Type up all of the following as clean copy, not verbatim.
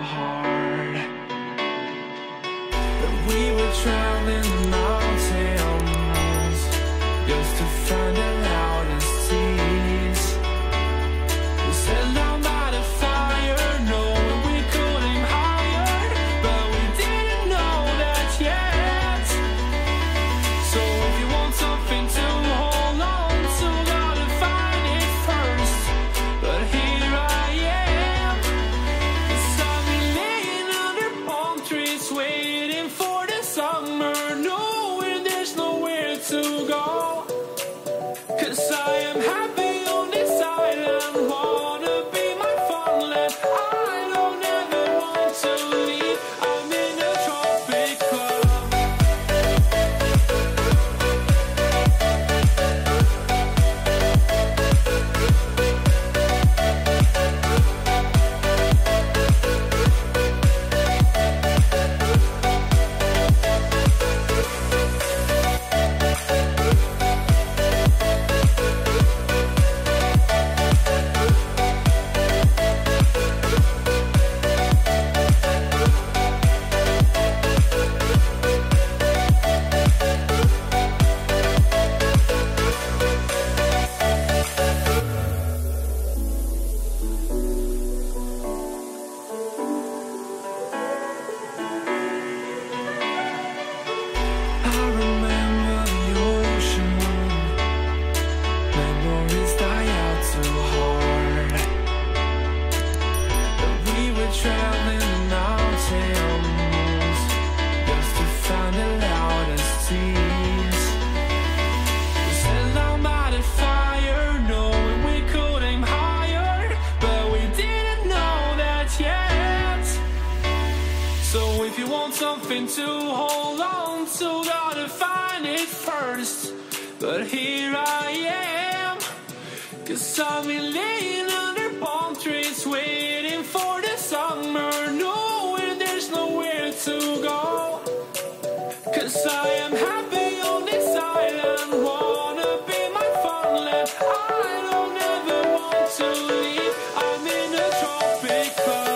hard. But we were traveling the mountains just to find the loudest tease. We sat down by the fire, knowing we could aim higher, but we didn't know that yet. So if you want something to hold on to, gotta find it first. But here I am, 'cause I've been laying under palm trees, waiting for the summer, knowing there's nowhere to go. 'Cause I am happy on this island, wanna be my farmland. I don't ever want to leave, I'm in a tropic club. I remember the ocean, memories die out too hard. But we were traveling the mountains just to find the loudest tease. We sat down by the fire, knowing we could aim higher, but we didn't know that yet. So if you want something to hold on to, gotta find it first. But here I am, 'cause I've been laying under palm trees, waiting for the summer, knowing there's nowhere to go. 'Cause I am happy on this island, wanna be my farmland. I don't ever want to leave, I'm in a tropic club.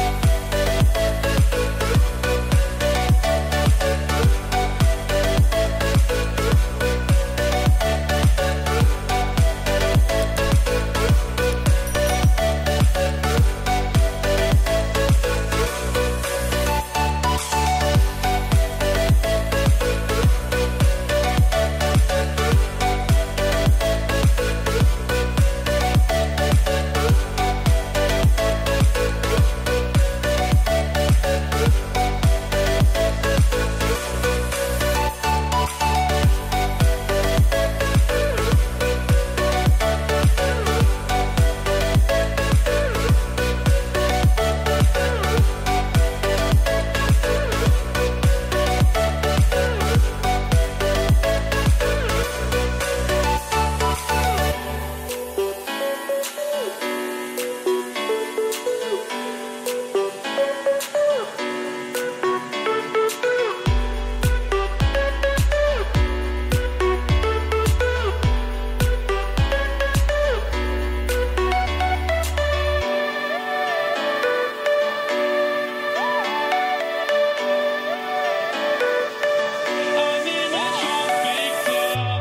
I'm in a tropic club.